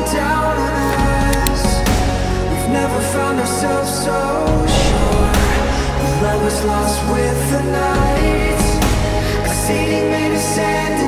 down on us. We've never found ourselves so sure. The love was lost with the night, exceeding me to sand